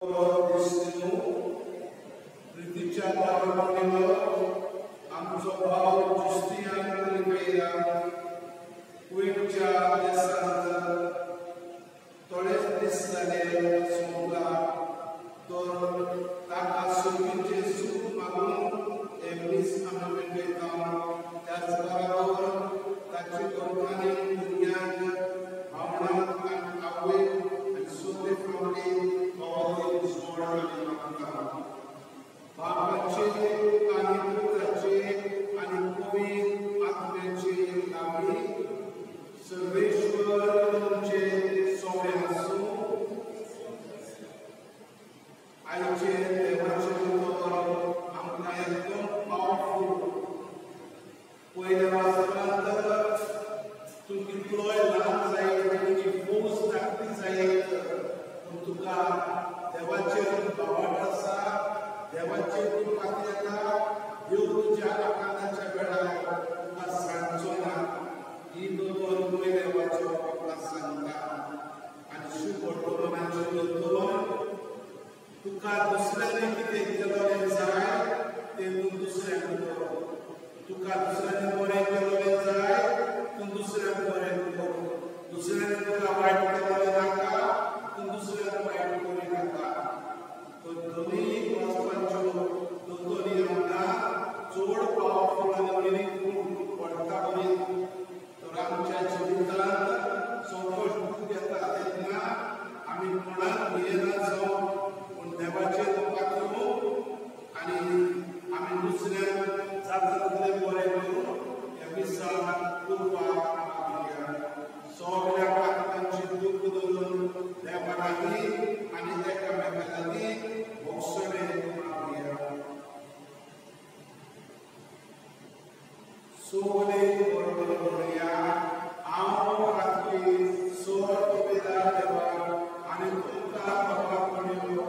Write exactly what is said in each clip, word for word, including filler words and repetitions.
प्रीतीच्या पावलांवर आमचो भाव जुस्तियान लिपयला कुवेतच्या देशांत थोडेच दीस जाले सोमला तर ताका सुखीचे सूख मागून हे मीस आमी मेळटा त्याच बरोबर ताची दोगांनी भुरग्यांक भावनांक आनी आवयक आनी सोबे फावली भोवती सोड आनी मागता बापाचे आनी पुत्राचे आनी पवित्र आत्म्याचे नावी सर्वेश्वर तुमचे सोबे आसूं आयचे देवाचे उतर आमकां एकदम पावरफुल पयल्या वाचनांत तूं कितलोय ल्हान जायत तुजी फौज धाकटी जायत पूण तुका देवाचेर बावट आसा देवाचेर तूं खातीर येता देव तुज्या आकांताच्या वेळार तुका सांगचो ना ही दोतोर पयल्या वाचप आपणाक सांगता आनी शुभ वर्तमानाचें दोतोर तुका दुसऱ्याने कितें केलोलें जाय तें तूं दुसऱ्याक कर तुका दुसऱ्याने बरें केलोलें जाय तूं दुसऱ्याक बरें कर दुसऱ्याने तुका वायट केलोलें नाका तूं दुसऱ्याक वायट करूं नाका तो दोनूय वचपाच्यो दोतोरी आमकां चड पावरफुल आनी मिनिंगफूल पडटा बरी तर आमच्या जिवितांत संकट खूब येता तेन्ना आमी कोणाक भियेना जावं देवाचे पात्र आनी आमी दुसऱ्याक जाता तितलें बरें करून ह्या दिसाक करपाक मागया सगळ्या पात्रांची दूख धरून देवा लागीं आनी एकामेका लागीं मोक्षणे मागया सोगले बरोबर म्हणया हांव रात्री सोर उबेदार देवा आनी तुमकां बाबा म्हणयो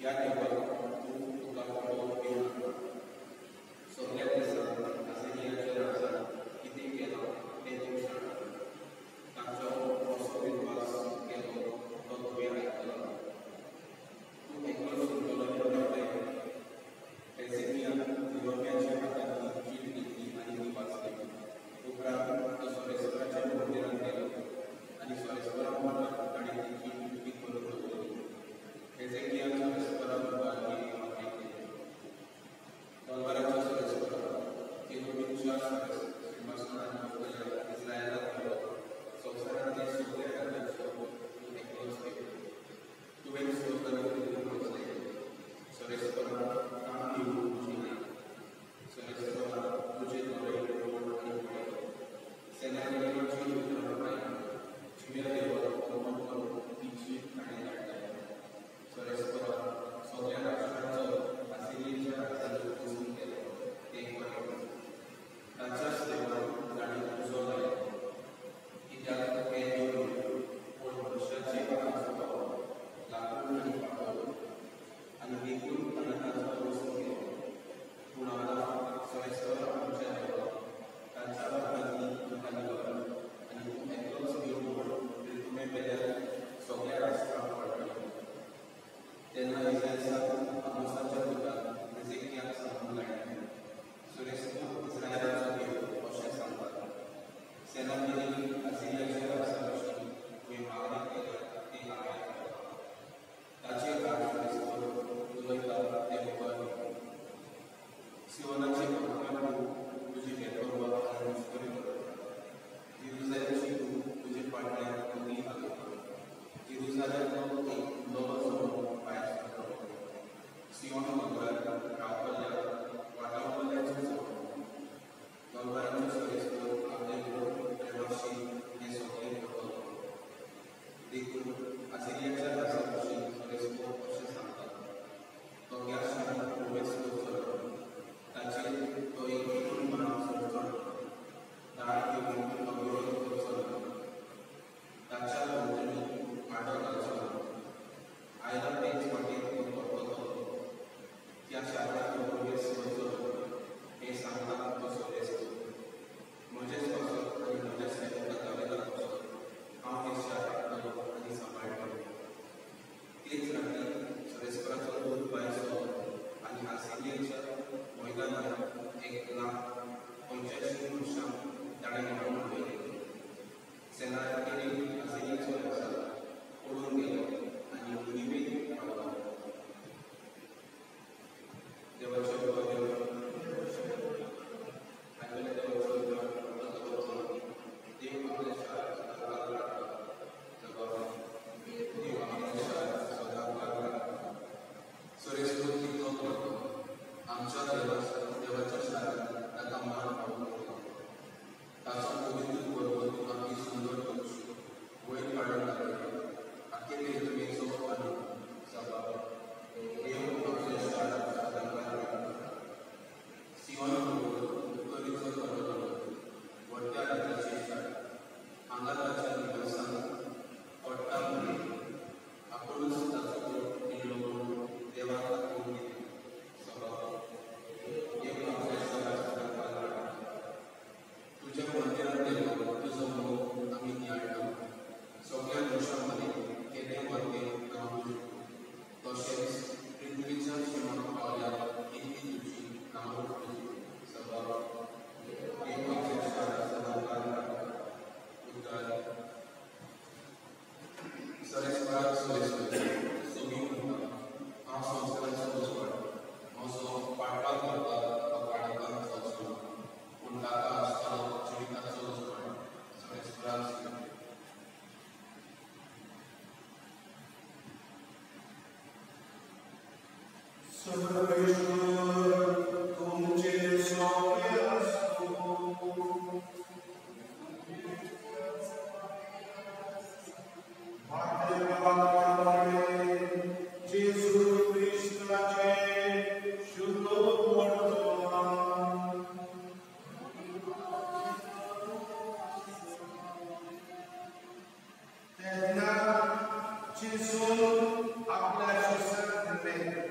Gesù ha lasciato sempre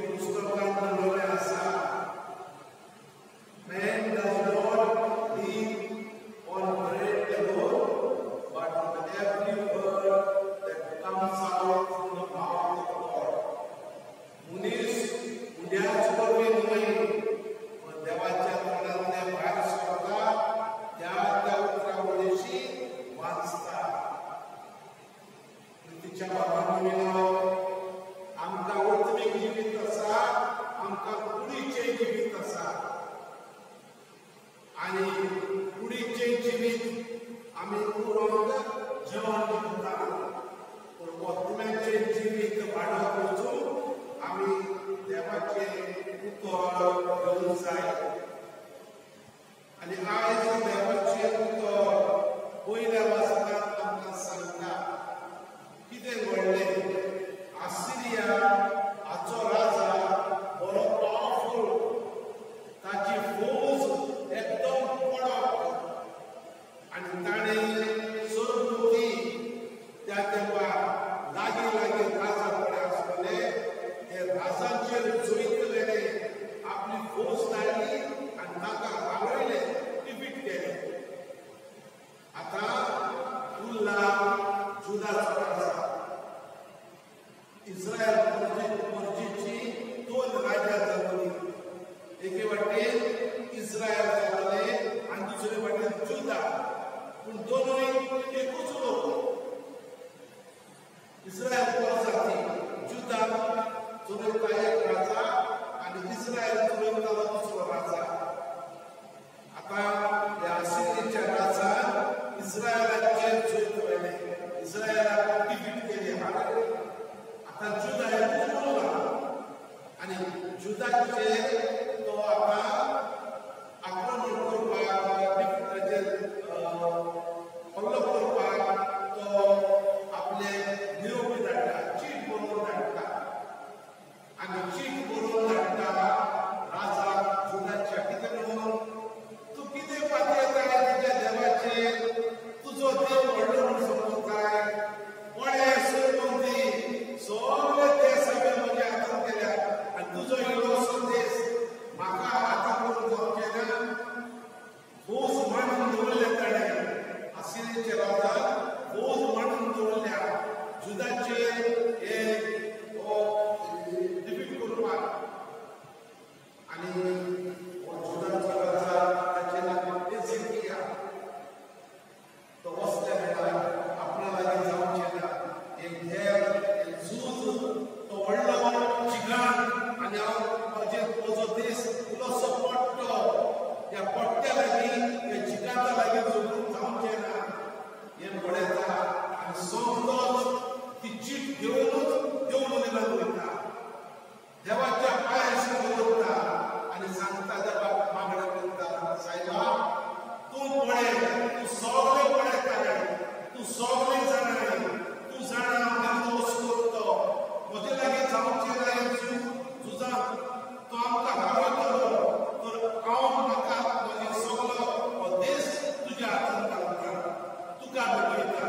पुस्तकांत बरयल्लें आसा, man does not live on bread alone, but on every word that comes out from the mouth of God. मुनीस उद्याच वरवीं न्हय, पण देवाच्या तोंडांतले भायर सरता त्या त्या उतरावळीची वाचता. तिच्या बाबांनो, आमकां उत्मीक जिवीत आसा, आमकां कुडीचें जिवीत आसा, आनी कुडीचें जिवीत आमी करून जेवण करता, पूण वतम्याचें जिवीत वाडत वचून आमी देवाचें उतर घेवंक जाय. आनी आयज देवाचें उतर पयल्या वाचनांत आमकां सांगता कितें घडलें. आसिरिया हाचो राजा बरो पावरफुल, ताची फौज एकदम कडक, आनी ताणें सरमुती त्या तेंपार लागीं लागीं राजा कडेन आसलेले ते राजाचेर जोयतले आपली फौज धाडली आनी ताका हारयलें, डिफीट केलें. आतां उरला जुदाचो राजा. इस्रायल मर्जीची दोन राजा जातली. एके वाटेन इस्रायल जातले आनी दुसरे वाटेन जुदा, पूण दोनूय एकूच लोक. इस्रायल बरो जाती, जुदा चलयता एक राजा आनी इस्रायल चलयतालो दुसरो राजा. आतां ह्या आसिरियाच्या राजान इस्रायलाचेर जोत व्हेलें, इस्रायलाक डिफीट केली, हारयलें. आतां जुदा एकूच उरला आनी जुदाचेर तो आतां आक्रमण करपाक, ताचेर हल्लो करपाक तो आपले निरोपी धाडटा, चीट बरोवन धाडटा. आनी चीट बरोवन धाडटा राजा जुदाच्या. कितें म्हणून? तूं कितें पातयताय तुज्या देवाचेर? तुजो देव व्हडलो म्हूण समजताय? कोणे सरमुती सगळे देश हांवें म्हज्या हातांत केल्यात, आनी तुजो इल्लो संदेश म्हाका हातांत करून जावचें ना. फौज मांडून दवरले ताणें, आसिरियाच्या राजान फौज मांडून दवरल्या जुदाचेर एक डिफीट करपाक. आनी हो जुदाचो राजा, ताचें नांव एझेकिया. तो वसल्या वेळार आपणा लागीं जावचें ना. एक हेर एक झूज, तो व्हडलो जिगांत, आनी हांव म्हजे म्हजो देश इल्लोसो पडटो, ह्या पडट्या लागीं ह्या जिगांता लागीं झगडून जावचें ना हें पळयता. आनी सोमतोच ती चीट घेवनूच देवून निघून वयता, देवाच्या पांयार दवरता आनी सांगता, देवाक मागणें करता, सायबा तूं पळय, तूं सगळें पळयताय, तूं सगळें जाणाय, तूं जाणा हांव दोस करतो, म्हजे लागीं जावचें ना हें झूज झुजांत. तूं आमकां हारयतलो, तर हांव म्हाका म्हजो सगळो हो देश तुज्या हातांत घालता, तुका भेटयता.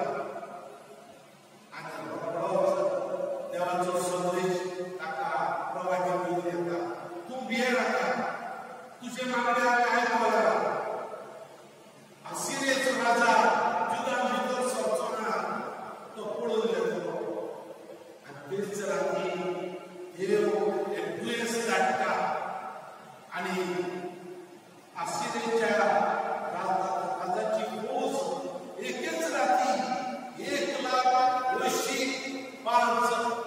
आनी रोखडोच देवाचो संदेश ताका प्रवाचक घेवन येता. तूं भियें नाका, तुजे मागण्या आयकला. आसिरियाचो राजा जुदान भितर सरचो ना, तो पळून येतलो. आनी तेच राती देव एक दुयेंस धाडटा आनी आसिरियाच्या राजाची फौज एकेच राती एक लाख अंयशी पांच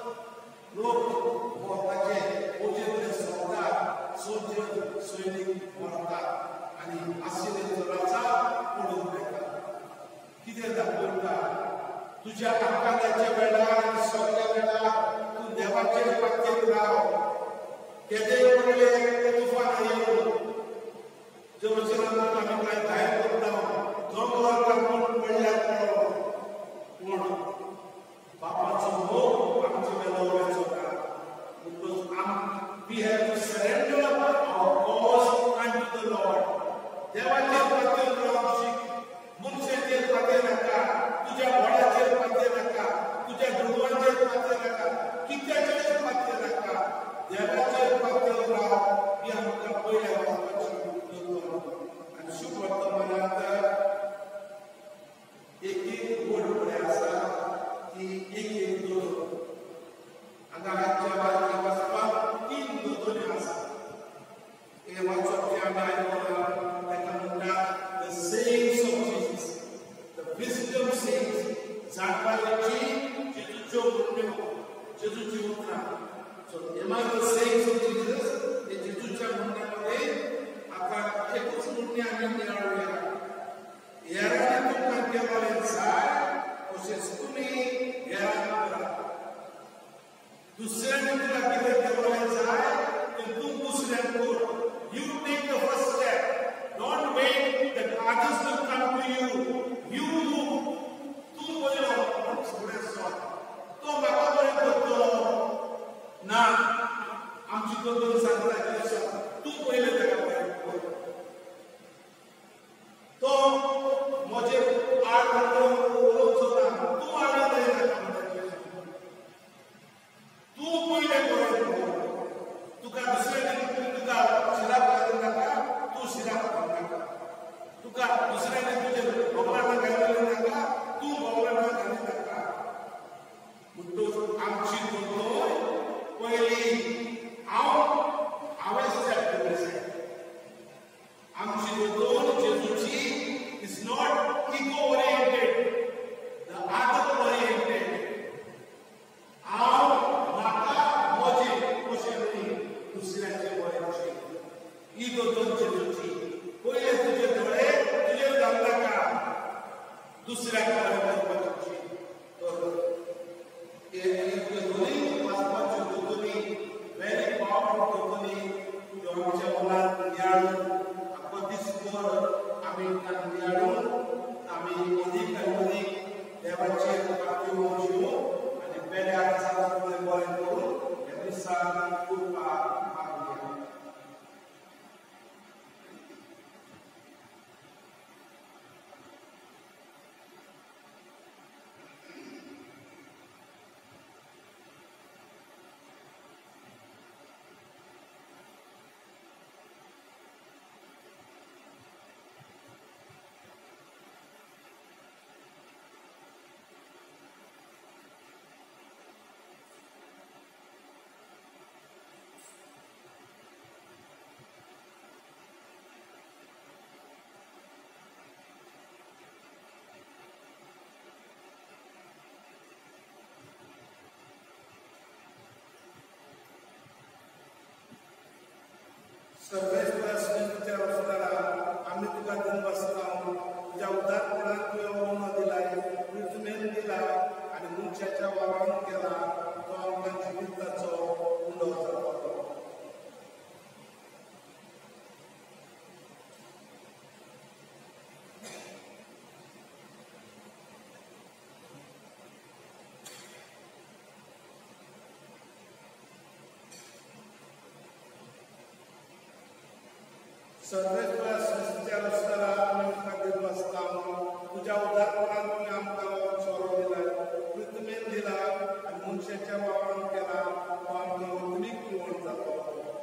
लोक ताचे फौजेंतले सरदार, सोजर, सैनीक मरतात आनी आसिरियाचो राजा पळून येता. कितें दाखयता? तुज्या आकांताच्या वेळार आनी सगळ्या वेळार तूं देवाचेर पातयेत राव. केदे पडले तुफान येवन जेरुसलेमाक आमी कांय भायर करता, दोंगर कापून पडल्यार पडो, पूण बापाचो मोग आमचे वेलो उडोवचो ना. Because um we have to surrender our cause unto the Lord. देवाचेर पातयेत रावंक शीक, मनशाचेर पातय नाका, तुज्या व्हडाचेर पातय नाका, तुज्या गुरवांचेर पातय नाका, कित्याचेर पातय नाका. देवाचेर पातळीवर ही आमकां पयल्या वाचपाची आनी शुभ वर्तमानांत एक एक गोड फळें आसा ती एक एक दोतोर हांगा आजच्या वाचपाक वाचपाक तीन दोतोरी आसा हे वाचप जे आमी आयकलां ताका म्हणटात the sayings of Jesus the wisdom sayings जाणपाची जेजूच्यो म्हणण्यो जेजूची उतरां सो एमाय द सेयिंग्स ऑफ जीसस हे जेजूच्या म्हणण्यामध्ये आतां एकूच म्हणणी आमी निराळुया हेरांनी तुमकां केवळ जाय तशेंच तुमी हेरांक करा दुसऱ्यान तुका कितें केवळ जाय तें तूं दुसऱ्याक कर You take the first step. Don't wait that others will come to you. You move. तू बोलो सगळे सॉल्व तो म्हाका बरें करतलो ना आमची दोतोर सांगता की आसा तू पयले ताका बरें कर तो म्हजे आड उलोवंक सोदता तू आड जायना तू पयले बरें कर तुका दुसऱ्यान तुका शिराक घालूंक नाका तू शिराक घालूंक नाका तुका दुसऱ्यान तुजे भोवरांत घालूंक नाका तू भोवरांत घालूंक नाका म्हणटूच आमची दोतोर पयली हांव हांवें स्टेप घेवपाचें आमची दोतोर जेजूची is not ego oriented the other oriented हांव म्हाका म्हजें कशें न्ही दुसऱ्याचें बरें कशें ही दोतोर जेजूची पयले तुजे दोळे तुजेर घालूं नाका दुसऱ्याक बरें करपाची ह्यो दोनूय वाचपाच्यो दोतोरी व्हेरी पावरफूल दोतोरी त्यो आमच्या मनांत नियाळून आख्खो दिसभर आमी ताका नियाळून आमी अदीक आनी अदीक देवाचेर पातळ्यो वचूं आनी बेड्यार सारकें बरें करून ह्या दिसाक उरपाक मागुया सर्वेस्पर तुझ्या वस्तारा आम्ही तुका दिन बसता तुझ्या उदारपणात तुवें ओनो दिलाय पृथ्वीन दिला आनी मनशाच्या वावरांत केला तो आमकां जिविताचो उंडो जातलो सर्वेस्पर तुझ्या वस्तारा आम्ही तुका दिन बसता तुझ्या उदारपणात तुवें आमकां सोरो दिलाय पृथ्वीन दिला आनी मनशाच्या वावरांत केला तो आमकां वतनीक निवड जातलो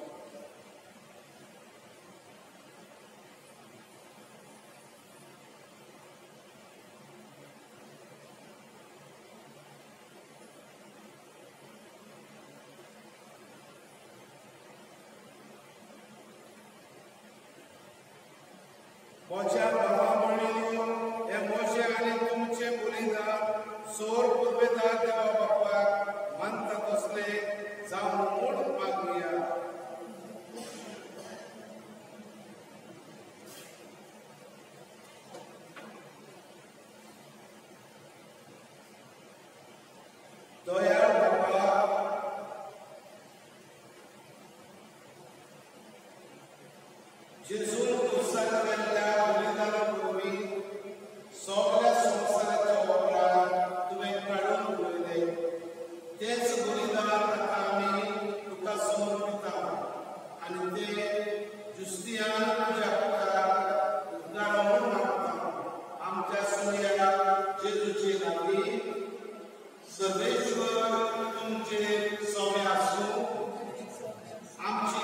मोच्या भावा भयणींनो हे मोशे आनी तुमचे बलिदान सोर पुर्वेदार देवा बापाक मानता तसले जावन मूड मागुया दयाळ बापा जेजून क्रुसार केल्ल्या बलिदाना वरवीं सगळ्या संवसाराच्या वापराक तुवें काडून उडयलें तेच बलिदान आतां आमी तुका समर्पिता आनी तें जुस्तियान तुज्या पुताक उद्दारण मागता आमच्या सुर्या जेजूचे लागीं सर्वेश्वर तुमचे सवय आसूं आमची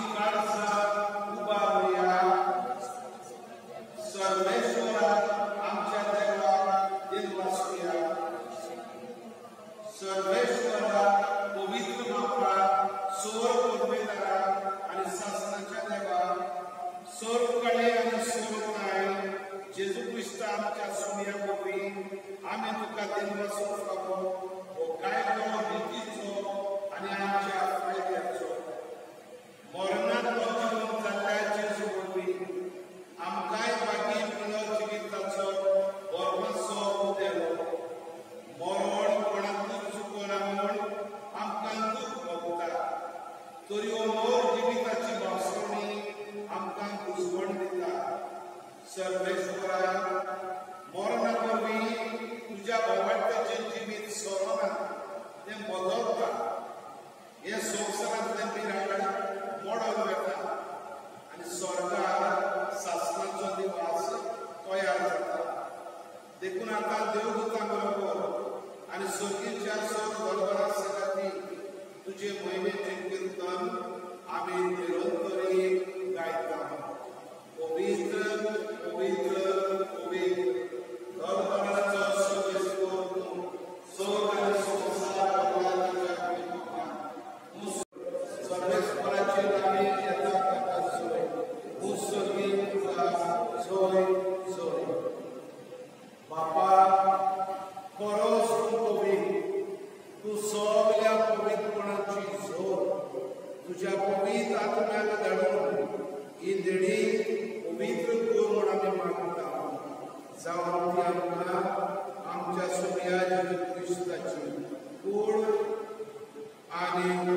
जोडीदारा आणि शासनाच्या देवा सर्वकडे आणि सर्वकाय जेजू ख्रिस्त आमच्या सुमिया पवी आम्ही तुका दिनपासून पावो हो काय तो रीतीचो आणि आमच्या फायद्याचो मरणात जीवन जाल्ल्या जेजू पवी आमकांय बाकी पुनर्जिविताचो बरमासो उदेलो मरण कोणाकूच चुकोना म्हूण आमकां दूख भोगता तरी हो मोर जिविताची भासवणी आमकां बुजवण दिता सर्वेश्वरा मरणा वरवीं तुज्या भोवतणें जिवीत सोरोना तें बदलता हे संवसारांतलें मिराळ मोडून वता आनी स्वर्गार सासणाचो दिवस तयार जाता देखून आतां देवदूतां बरोबर आनी सर्गीच्या सर दरबारा सगाती तुजे महिमेचें कीर्तन आमी निरंतरी गायता पवित्र पवित्र पवित्र दरबाराचो सर्वेश्वर तूं स्वर्ग आनी संवसार भगवानाच्या कृपेन सर्वेश्वराची नामे येता ताका सोय तूं सर्गीक तुका सोय सोय बापा खरोच तूं पवित्र तूं सगल्या पवित्रपणाची जोर तुज्या पवित्र आत्म्याक धाडून ही देणी पवित्र कर म्हूण आमी मागता जावं ती आमकां आमच्या सुमया जेजू क्रिस्ताची कूड आनी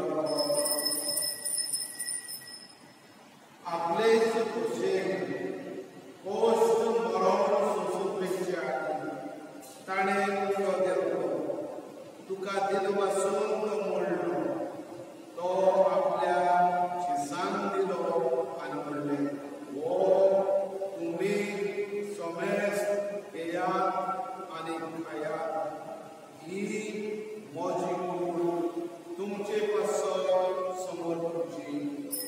आपलेच खोशेन कश्ट मरण सोंसुपेच्या ताणें तुका देलो तुका दिनपासून तो मोडलो तो आपल्या शिसांक दिलो आनी म्हणलें हो तुमी सोमेस्त घेयात आनी खायात ही म्हजी कूड तुमचे पासत समर्पूची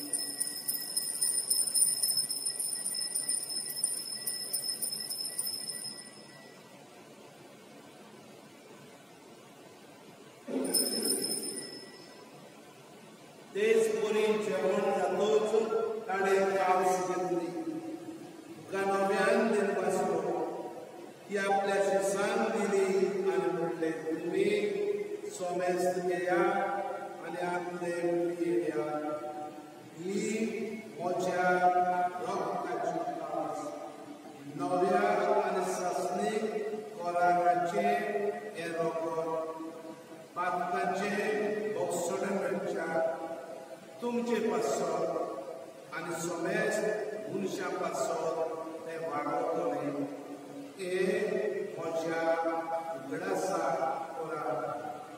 तेच बरी जेवण जातूच ताणें कास घेतली तुका नव्यान दिनपासलो ती आपल्या शिसांक दिली आनी म्हणलें तुमी सोमेस्त घेया आनी आपले पियेया ही म्हज्या रगताची कास नव्या आनी सासणीक कोरागाचें हें रगत पातकाचें भोगसड्यांच्या तुमचे पासत आनी सोमेस्त मनशां पासत ते वागतले हे म्हज्या उगडासा कोरा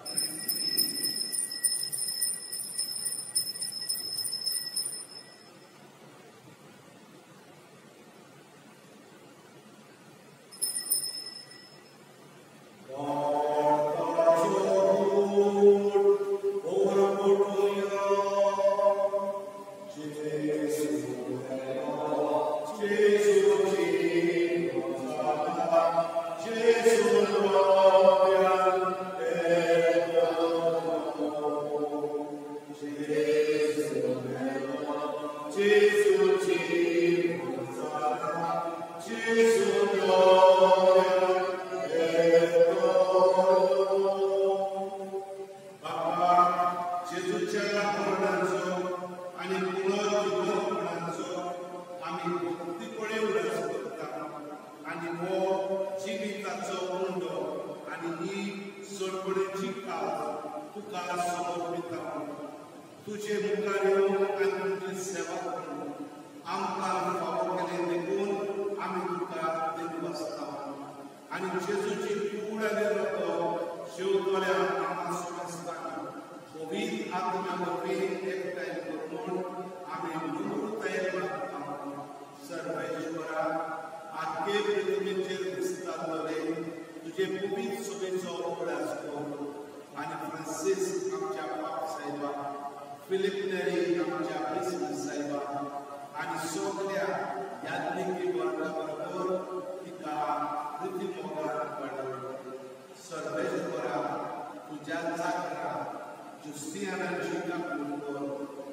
तुझे मुखार येवन आनी तुजी सेवा करून आमकां फावो केलें देखून आमी तुका दिनवासता आनी जेजूची कूड आनी रगत शेवतल्या आमकां समजताना पवित्र आत्म्या वरवीं एकठांय करून आमी मुक्तायेक मागता सर्वेश्वरा आख्खे पृथ्वीचेर दिसताले तुजे पवित्र सभेचो उगडास कर आनी फ्रांसीस आमच्या बाप साहेबा फिलिप नेरी आमच्या बिझनेस साहेबा आनी सगळ्या यात्रिकी वर्गा बरोबर तिका कृती मोगार वाडय सर्वेश्वरा तुज्या जागरा जुस्तियानाची काकूळ कर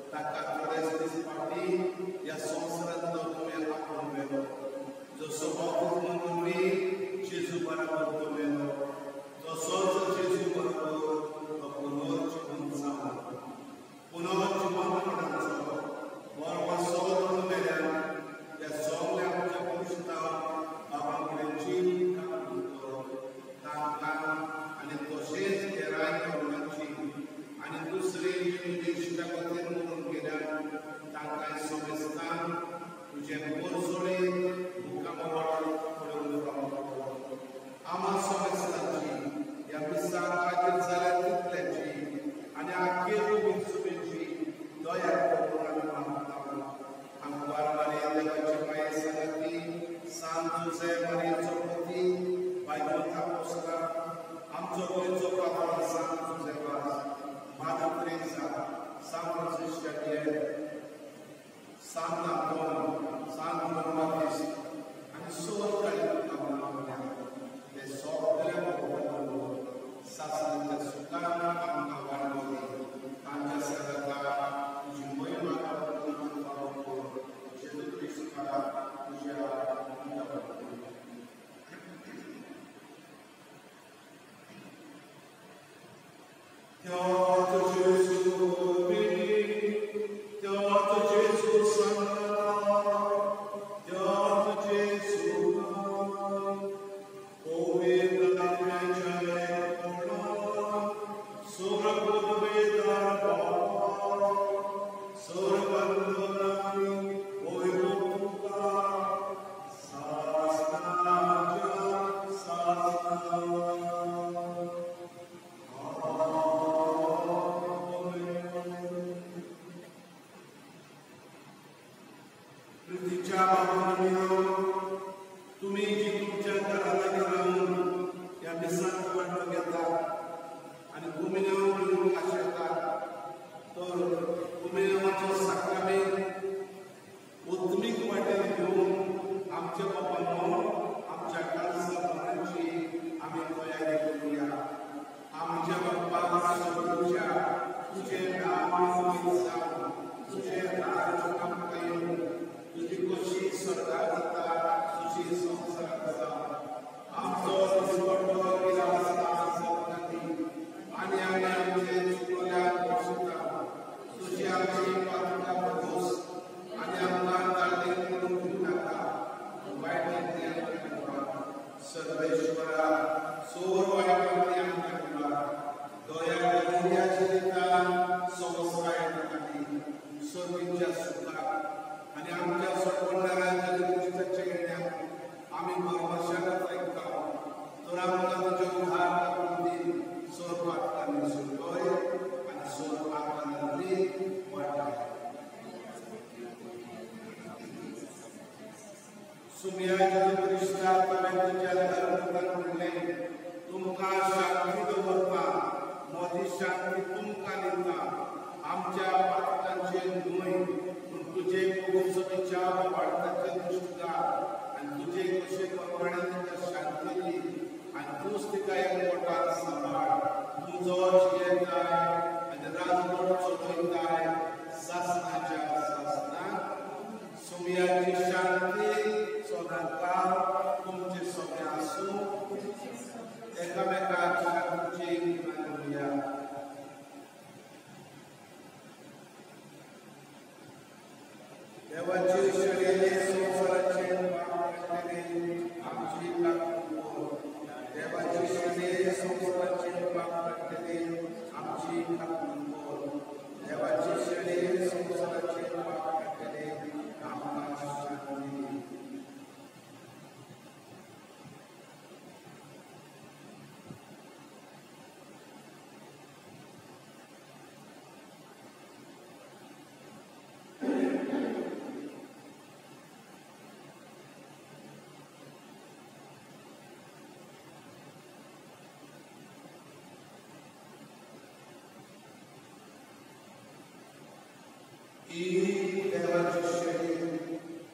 I देवाचे शरीर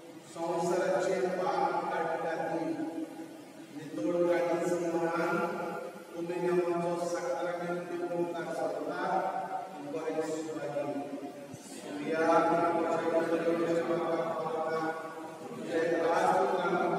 संसाराचे पाप काढण्यासाठी नितोड काढीच म्हणून तुम्ही नेमचो साक्रामेंट दिवून करता बरेच सुवादी या आमच्या परिवाराच्या बाबा तुझे आज तुला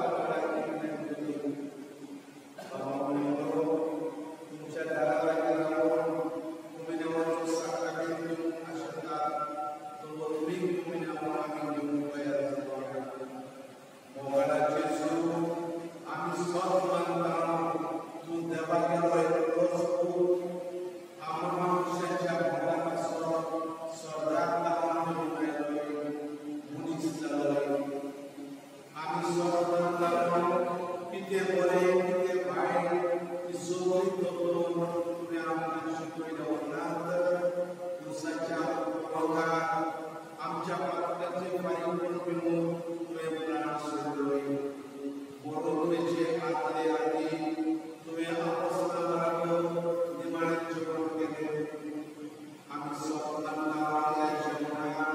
तुमच्या दाराला राहून तुम्ही नेमचो साक्रामेंट दिवून आशा तुम्ही तुम्ही आम्ही देऊन तयार झालो मोबाईला जेसू आम्ही सब मानता तू देवा गेलोय रोज तू आम्हा मनुष्याच्या भोगापासून स्वर्गात आम्ही मिळालोय मुनीच झालोय आम्ही सब मानता किती बरे किती वाईट ती सोबत करून तुम्ही आम्हाला शिकवलं नात दिवसाच्या भोगात आमच्या पापाचे पायी पिऊन तुझे प्राण सोडलोय बोलवण्याचे आतले आधी तुझे अपस्तावरावर निमाणे जेवण केले आम्ही स्वप्नांना या जेवणात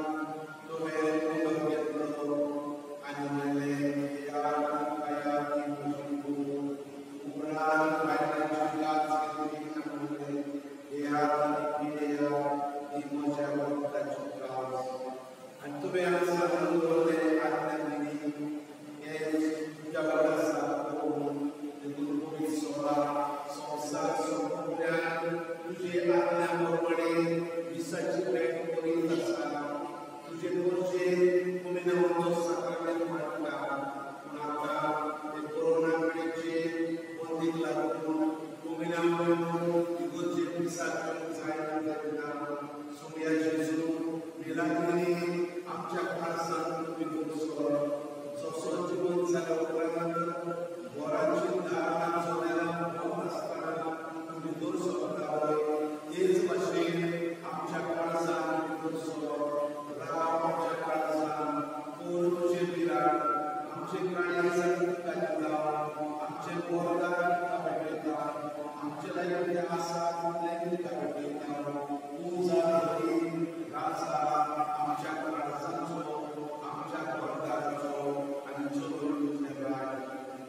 तुबे आमचा अनुरोध आहे आज्ञा दिली या जगाचा कोण कोणी सोळा संसार सोपल्यान तुझे आज्ञा बरोबरे विसाची भेट करीत आसा तुझे मोर्चे तुम्ही नवतो साकारले मांडला पण आता ते कोरोना वेळेचे बंदीक लागून तुम्ही नवतो तिगोचे पिसाच जायना देना सोया जेजू मिलाग्री आमच्या काळात तुम्ही बोलसो जसो जीवन जागा उपरांत वरांची दारां जोड्याला बंद असताना तुम्ही दूर सोडताय तेच भाशेन आमच्या काळात तुम्ही बोलसो राम आमच्या काळात कोण तुझे विराट आमचे प्राणी संतांचे जाव आमचे बोरदार भेटता आमचे लायक आसा लायक भेटता तू जा हरी राजा आमच्या काळजाचो आमच्या बोरदाराचो आणि चोरून तुझे राज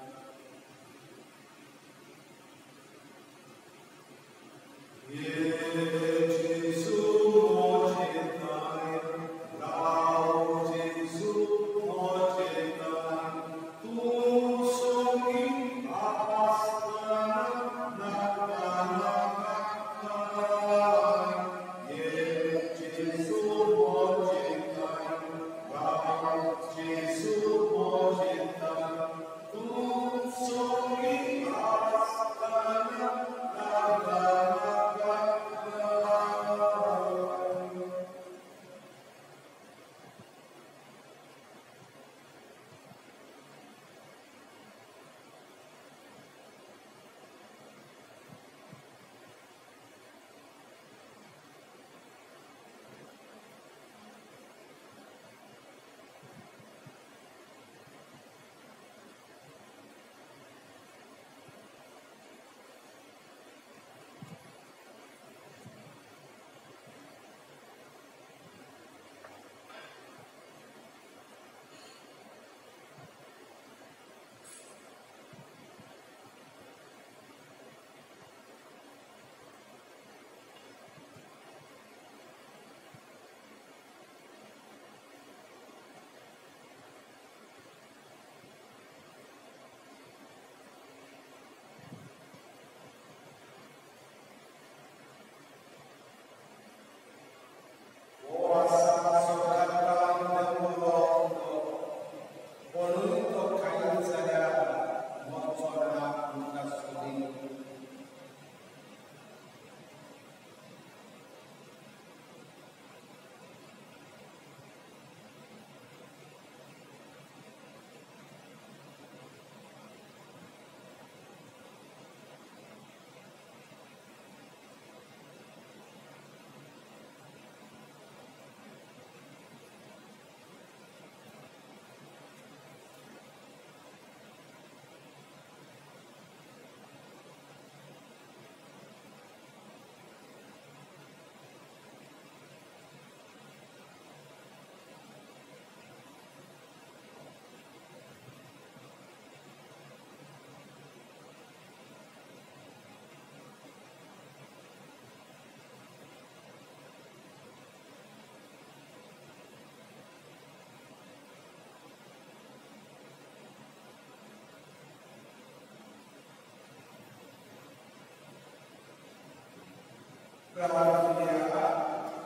प्रार्थना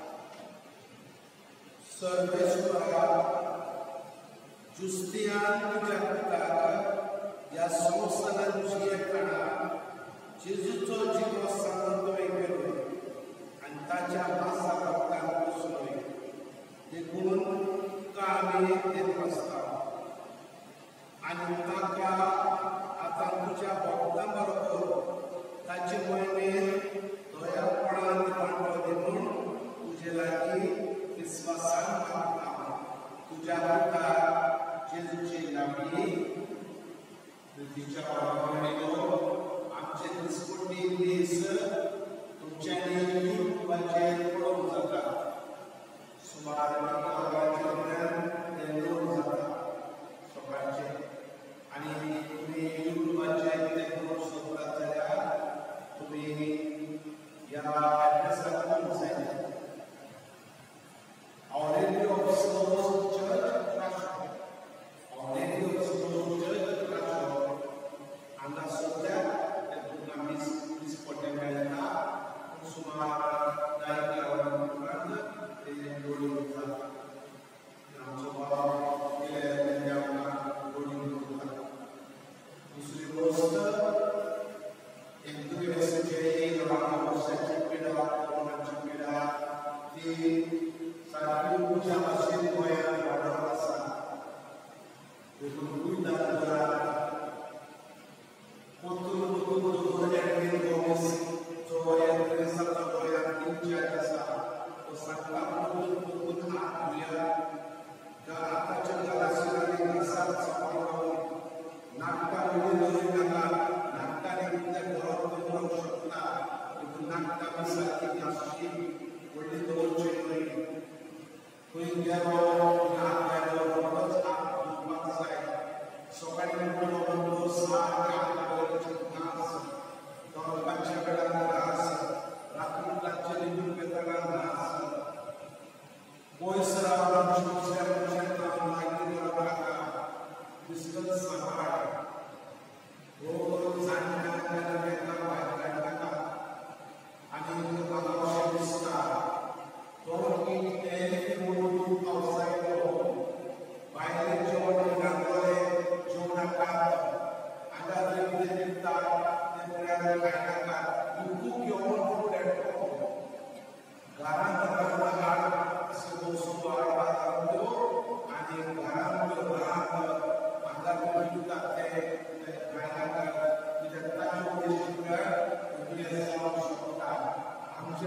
सर्वेश्वरा जुस्तियान तुझ्या पुताक या संवसारांची एकठाणा जेजूचो जिवो सांगतोय केलो आनी ताच्या मासा रक्तान पुसलोय देखून तुका आमी देत आसता आनी ताका आतां तुज्या भक्तां बरोबर ताचे मोहिमेंत दोयापणान वांटो दिवन तुजे लागीं विस्वासान मागता तुज्या पुता जेजूची लागीं तुझ्या वांगडा आमचे दिसपट्टी दीस तुमच्यांनी युट्यूबाचेर पळोवंक जाता सुमार वरांचे दरम्यान ते लोक जाता सकाळचे आनी तुमी युट्यूबाचेर ते पळोवंक सोदतात जाल्यार तुमी ह्या एड्रेसार वचूंक जाय Our radio of souls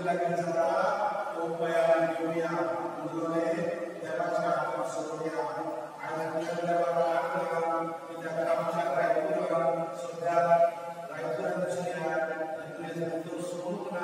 lagi जाता upaya dunia mulai dewaja surya ayat yang lewat tidak kamu rakyat sudah rakyat dunia itu terus sempurna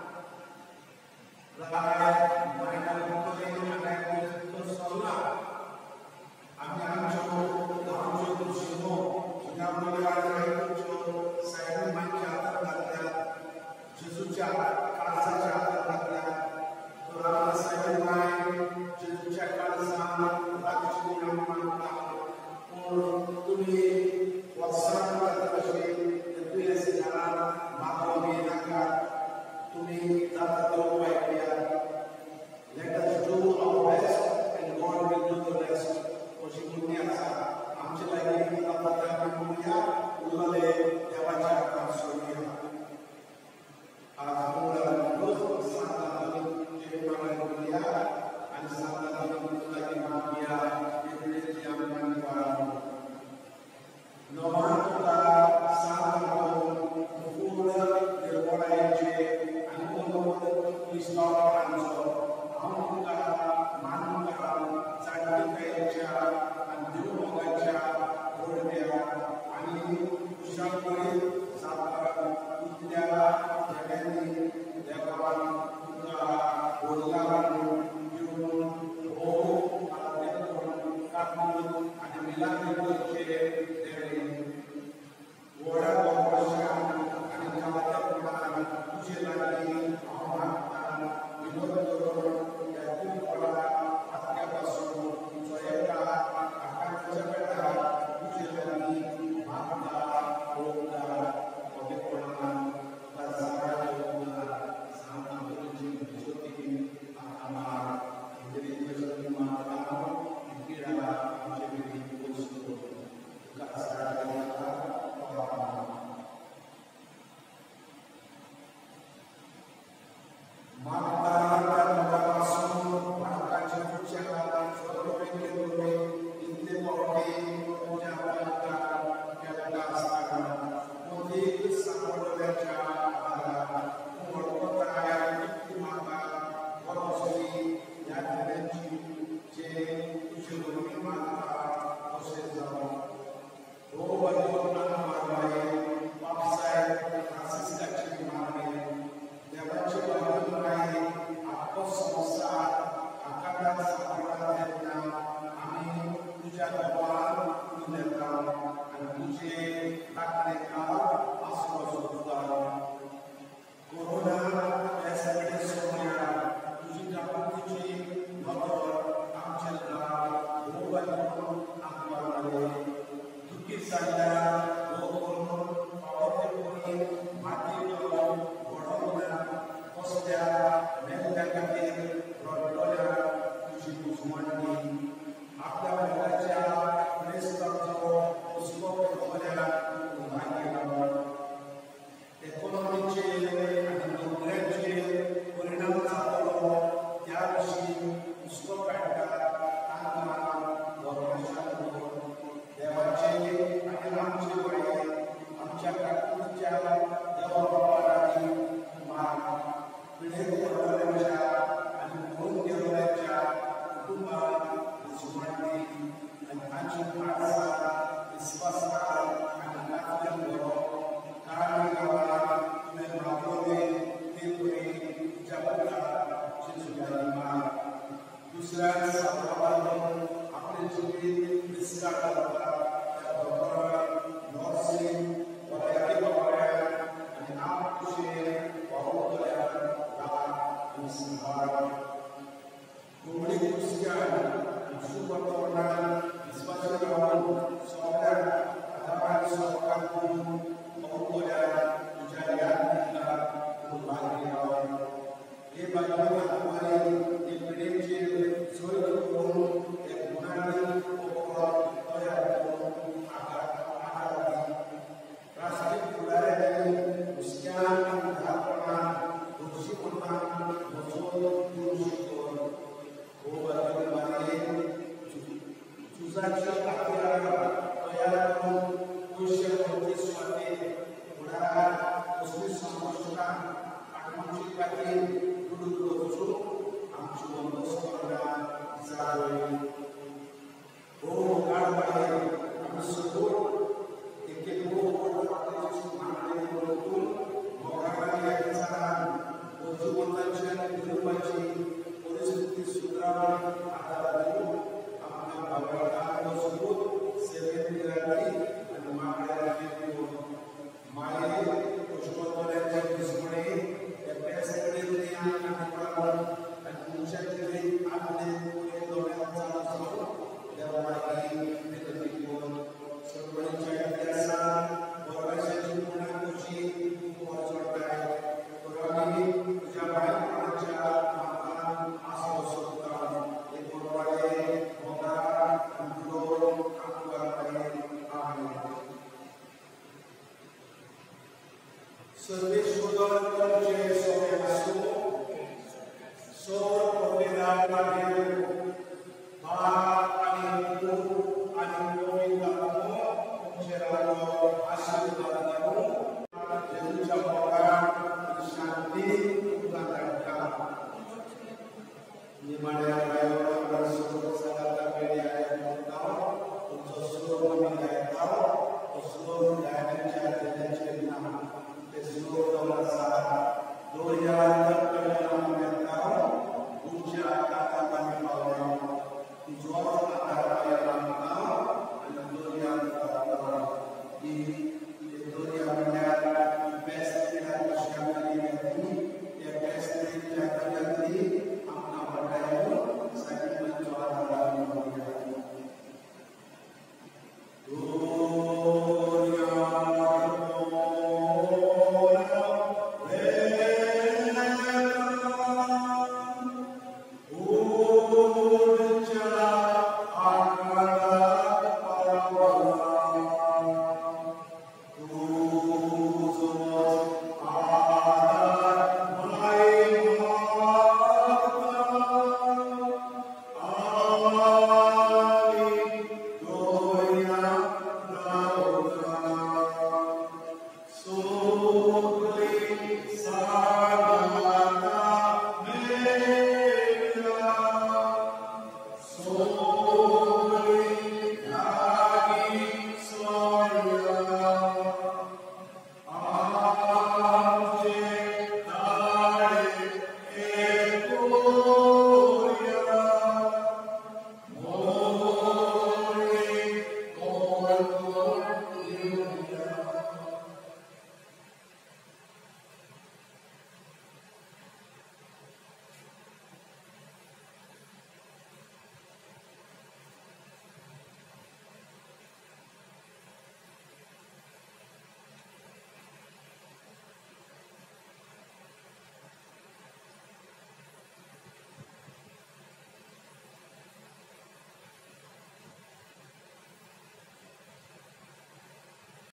rakyat mereka mempunyai rakyat terus sempurna kami hancur hancur semua sudah mulai hancur saya mencatat rakyat sesuatu kalsa catat rakyat orang saya mulai sesuatu kalsa rakyat yang mantap tumi wasan terkasih itu sekarang maklum inakan tumi tak tahu baik dia. Let us do our best and God will do the rest. Posisinya sah. Ambil lagi kita pada dunia ulale dewaja surya. Alhamdulillah terus sangat jadi orang dunia dan sangat lagi manusia yang yang manfaat. Nomor kita sangat berguna beroleh je, anu untuk istilah ansor, anu kita manu kita jadi kerja, anu kerja berbeda, anu usaha kulit, sabar, ikhtiar, jadi dewan kita berlawan hidup, oh, ada kamu ada bilang itu je. Orang berperasaan akan khawatir tentang ujian lagi, awak minum turun, yaitu pada hati pasal saya akan mencapai ujian lagi, maka roda oleh orang bersama dengan sama beruji beruji amal menjadi semua orang kira menjadi usul keasaan Usai Rochol, आमची वंदो स्पर्धा जागोई. हो गाडबाहेर आम्ही support एक एक road आपल्याची मागणी करून मोगाळी याचा वंदोवंतांची आणि कुटुंबाची परिस्थिती सुधारावी आधारावर आपल्या भावाला मजबूत सेवेत मिळाली आणि मागण्या माये पुष्पोत्तरांच्या दुश्मने अभ्यासाकडे ज्ञान आणि तुमच्याकडे आपले दोन्यांचा असो देवाची विनंती करून सर्वांच्या इतिहासात वर्षाची पुण्याची पोहोचवताय पुराणी तुझ्या बायकोच्या महान आसवसुद्धा एक बोलवाडे मोगा अंकुरो अंकुराकडे आम्ही सर्वेश्वर तुमचे सोय असो सौर पवित्रामध्ये भाग आणि दूध आणि गोविंदानो तुमचे राजो आशीर्वाद दानो जगूच्या मोगात शांती उदाहरणा निमाड्या रायोला सोबत सगळ्या वेळी आहे म्हणता तुमचं स्लोग मी गायता तो स्लोग गायनाच्या देण्याचे नाम ते स्लोग दौलाचा दो हजार तक म्हणता तुमच्या काकांनी पावला जोर आधार पाया म्हणता आणि दो हजार तक